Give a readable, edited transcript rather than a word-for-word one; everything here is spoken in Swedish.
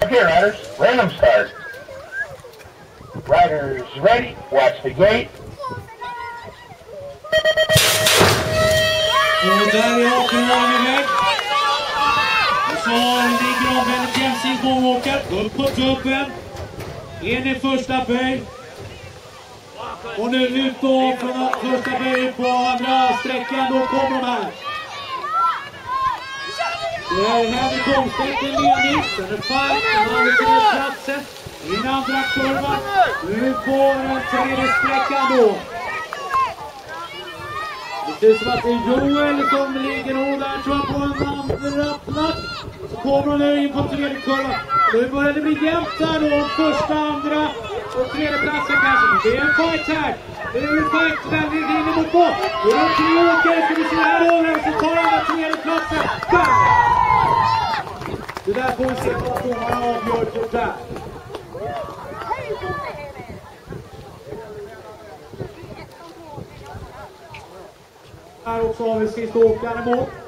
Okay, riders, random start. Riders ready, watch the gate. Och där är avförhållningen iväg. Och så ligger de väldigt jämnt in på åker. Upp på tuppen. In i första böj. Och nu ut då från första böj på andra sträckan. Då kommer de här. Det här är Henrik Holmstedt, en ledning. Sen är Falk, den har tre platser. I den andra kurvan. Nu på den tredje sträckan då. Det ser ut som att det är Joel som ligger och där tror jag på en andra plats. Så kommer han nu in på tredje kurvan. Nu börjar det bli jämnt där då. Första, andra och tredje platsen kanske. Det är en fight här. Det är en fight väldigt inne mot bort. Det är en tre åkare. Ska vi se här över så tar han den tredje platsen. Det där får vi se vad domarna avgör på där. Här också har vi sista åkaren mot.